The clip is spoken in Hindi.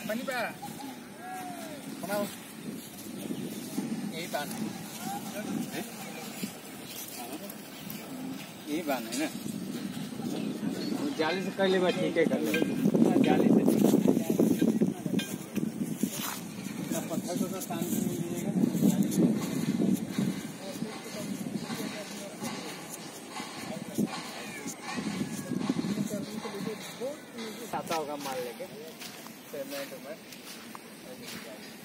पानी पे बनाओ यही बान है यही बान है ना जाली से कर ले बस ठीक है कर ले जाली से पत्थर को तो शांत मिल जाएगा आता होगा माल लेके पेमेंट में